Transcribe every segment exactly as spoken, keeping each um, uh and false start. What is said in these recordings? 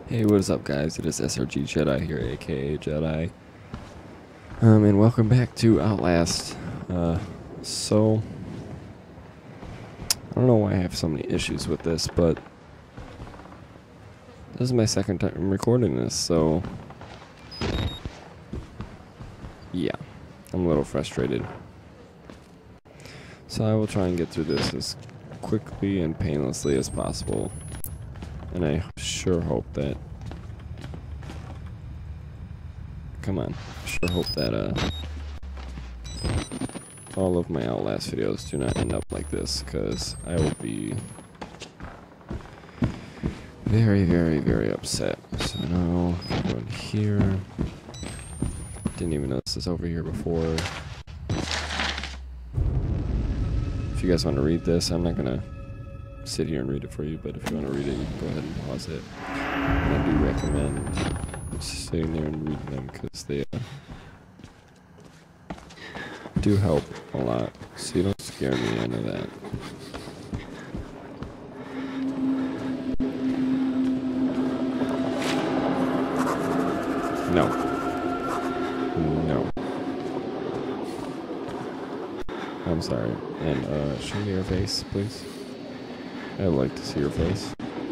Hey, what is up, guys? It is S R G Jedi here, aka Jedi. Um, and welcome back to Outlast. Uh, so, I don't know why I have so many issues with this, but this is my second time recording this, so yeah, I'm a little frustrated. So I will try and get through this as quickly and painlessly as possible. And I sure hope that... Come on. Sure hope that, uh... all of my Outlast videos do not end up like this, because I will be... very, very, very upset. So now, I'm going here. Didn't even know this was over here before. If you guys want to read this, I'm not gonna sit here and read it for you, but if you want to read it, you can go ahead and pause it. And I do recommend sitting there and reading them because they uh, do help a lot. So you don't scare me, I know that. No. No. I'm sorry. And uh, show me your face, please. I'd like to see your face.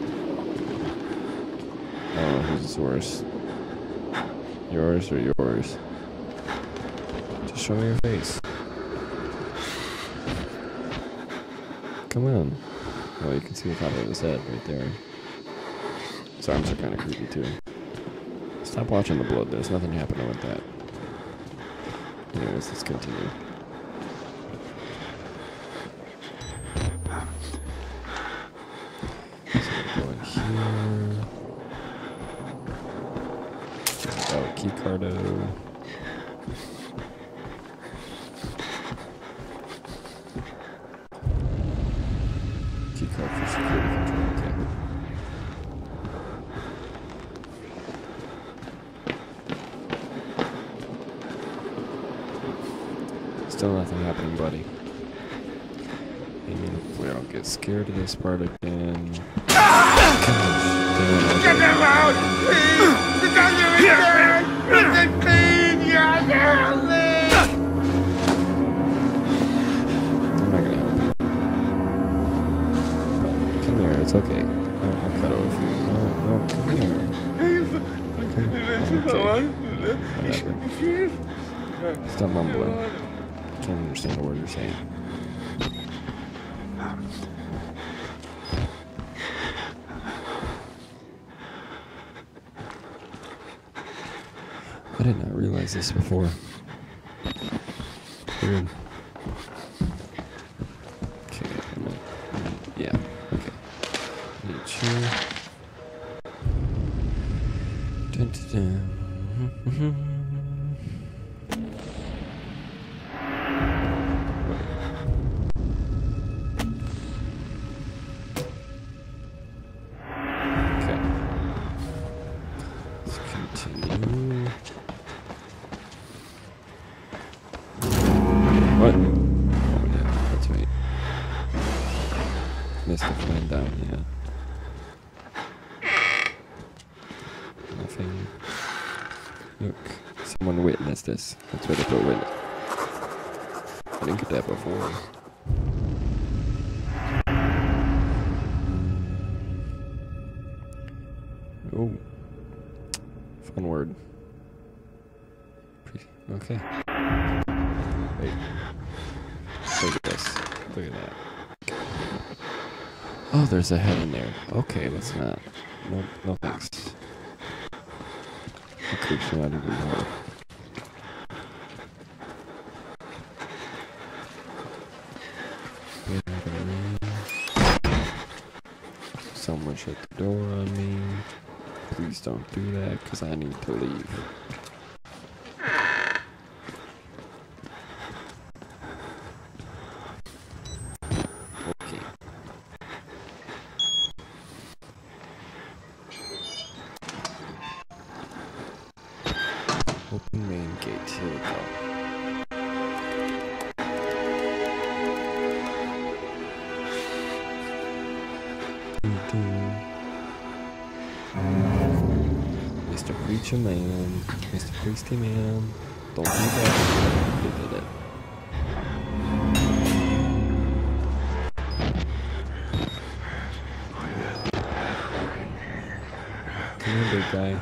Oh, whose is worse? Yours or yours? Just show me your face. Come on. Oh, you can see the top of his head right there. His arms are kind of creepy too. Stop watching the blood. There's nothing happening with that. Anyways, let's continue. Here. Oh, key cardo. Key card for security control, okay. Still nothing happening, buddy. I mean, hopefully I don't get scared of this part again. Get them out! Please! The doctor is dead! It's clean! You're there! I'm not gonna help you. Come here, it's okay. I'll, I'll cut over for you. No, no, come here. Come okay. Whatever. Stop mumbling. I can't understand a word you're saying. I did not realize this before. Weird. Okay, I'm gonna, yeah, okay. Need you. Dun, dun, dun. Okay. Let's continue. What? Oh yeah, that's right. Missed the flame down, yeah. Nothing. Look, someone witnessed this. That's where they put witness. I didn't get that before. Oh. Fun word. Okay. Wait. Look at this. Look at that. Oh, there's a head in there. Okay, let's not. No, no thanks. It creeps me out even more. Someone shut the door on me. Please don't do that, because I need to leave. Open main gate. Here we go. Doo -doo. Mister Preacher Man. Mister Priesty Man. Don't do that. You did it. Come here, big guy.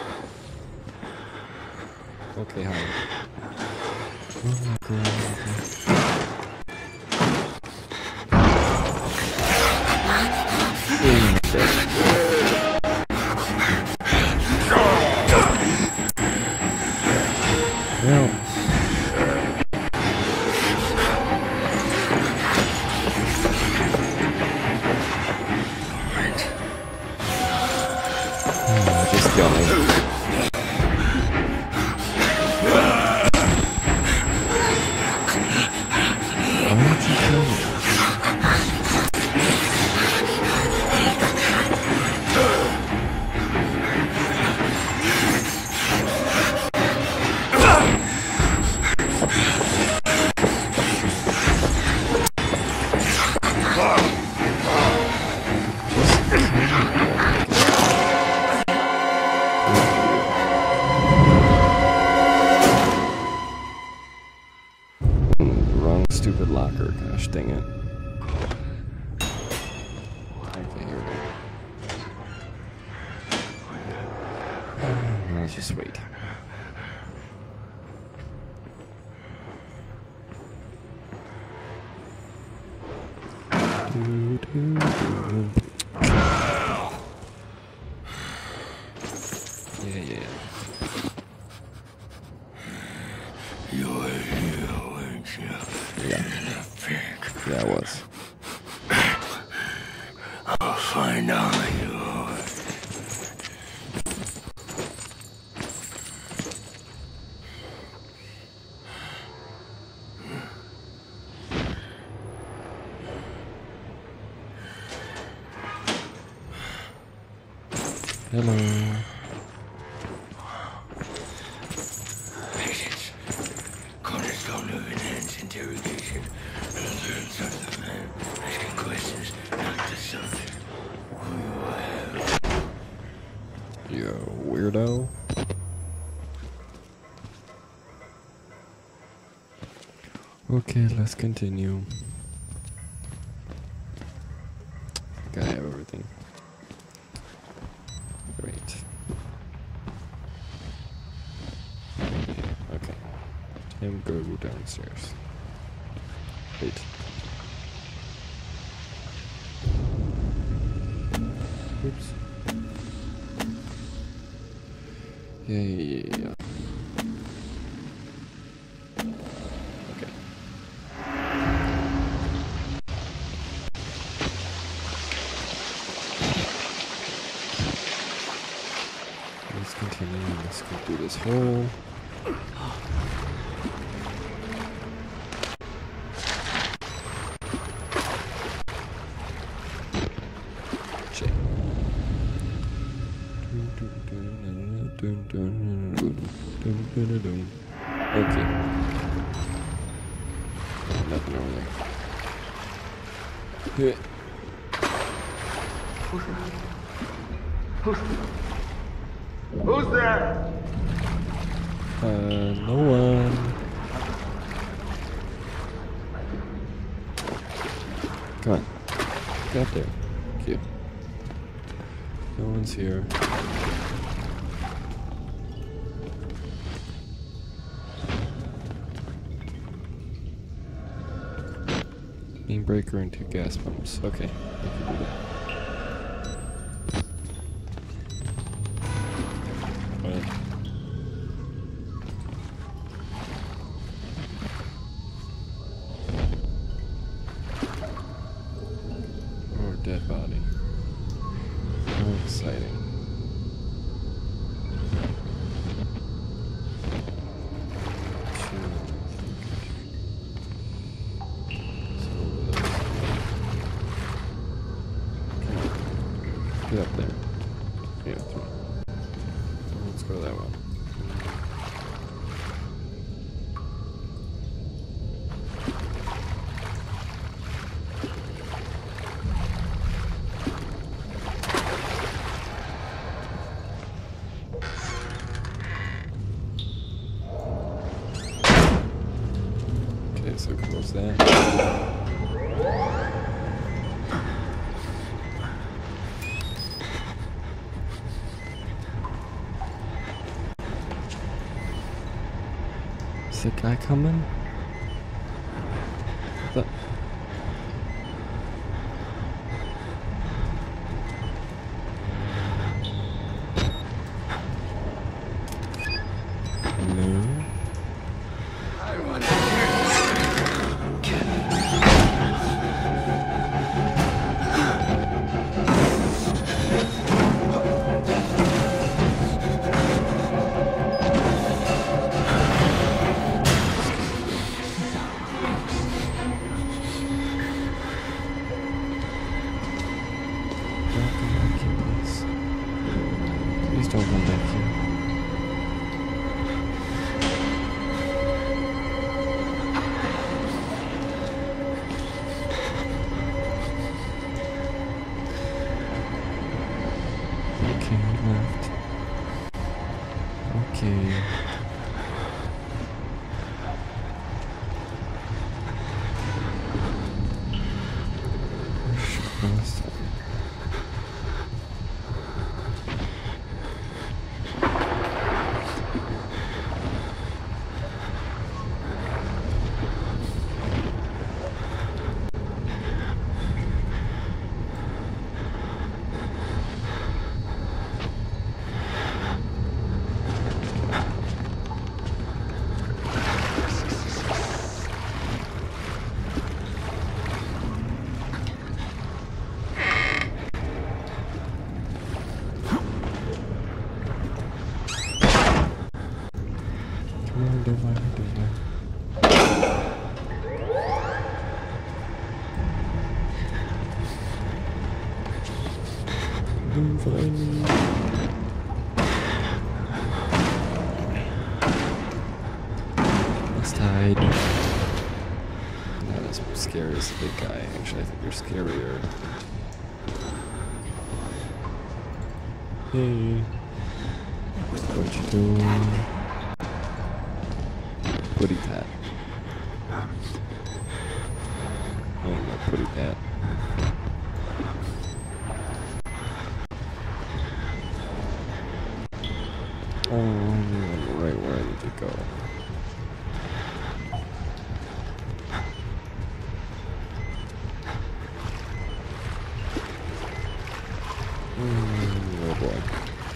Okay, hi. Oh my god. Well, oh, just kill me. Why did you kill me? Wrong stupid locker, gosh dang it. Okay, here we go. Let's just wait. Do, do, do. Yeah, yeah. You're here, weren't you? Yeah. Yeah, I was. I'll find all yours. Hello. Patience. Cornerstone of enhanced interrogation. Learn something, man. Asking questions, not the subject. Who you are. You weirdo. Okay, let's continue. Gotta have everything. Great. Okay. Time to go downstairs. Wait. Oops. Yeah, yeah, yeah, yeah. Okay. Let's continue. Let's go through this hole. Check. Okay. Nothing over there. Who's there? Uh, no one. Come on. Get up there. Cute. No one's here. Main breaker and two gas pumps. Okay. I can do that. What? Oh, dead body. How exciting. Get up there. Yeah, three. Let's go that one. the guy coming? The no. I want to Please don't come back here. Okay, he left. Okay. Where's the Come on, don't mind me, don't mind. Don't find me. Let's hide. Not as scary as the big guy. Actually, I think you're scarier. Hey. What you doing? Putty pat. Oh, no, putty pat. Oh, I'm right where I need to go. Mm, oh boy.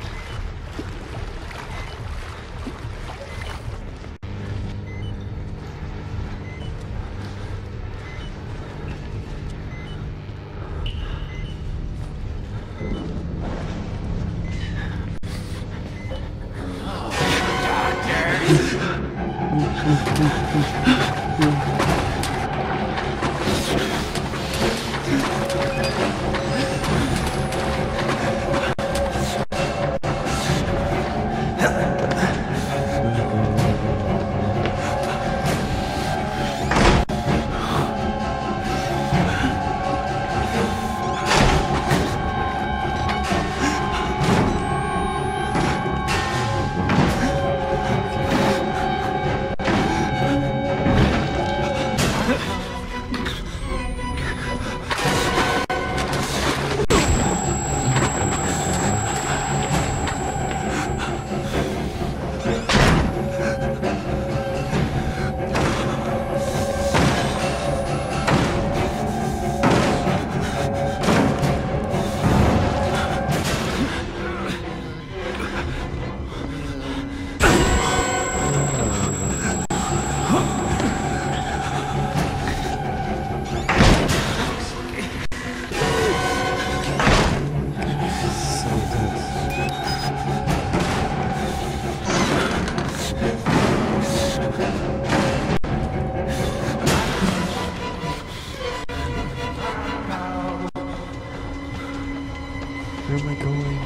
Where am I going?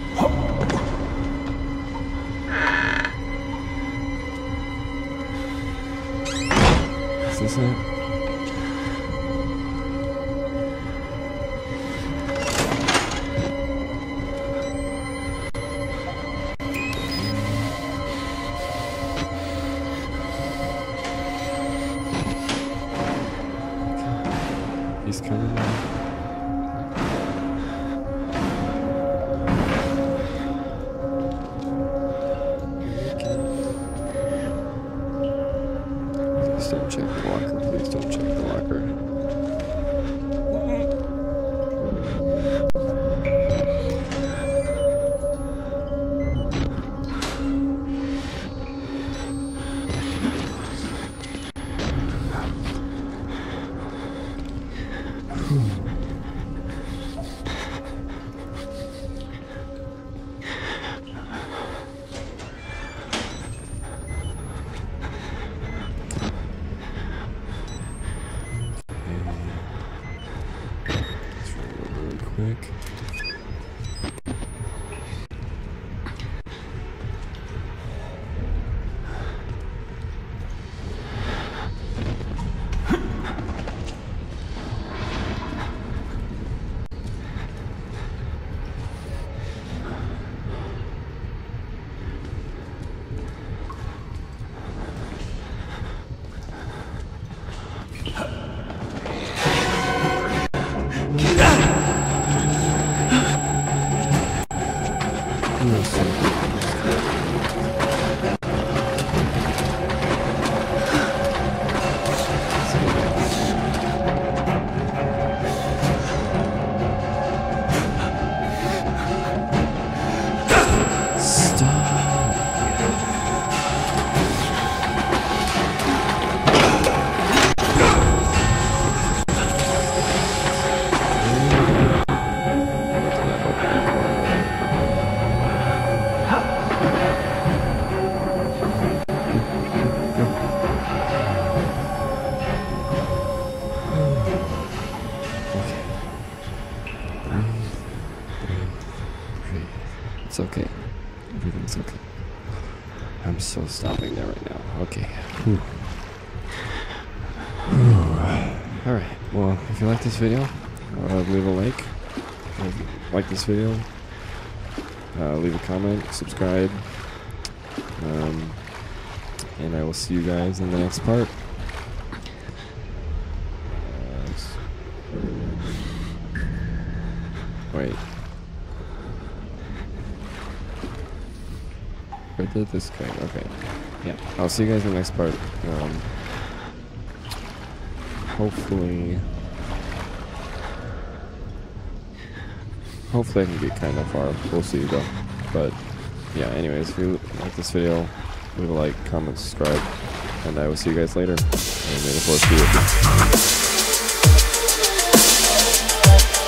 Is this it? He's coming now. It's okay. Everything's okay. I'm so stopping there right now. Okay. Whew. Alright, well, if you like this video, uh, leave a like. If you like this video, uh, leave a comment, subscribe. Um, and I will see you guys in the next part. Uh, wait. Where did this go? Okay. Yeah, I'll see you guys in the next part. Um, hopefully... Hopefully I can get kind of far. We'll see though. But, yeah, anyways, if you like this video, leave a like, comment, subscribe, and I will see you guys later. And may the force be with you.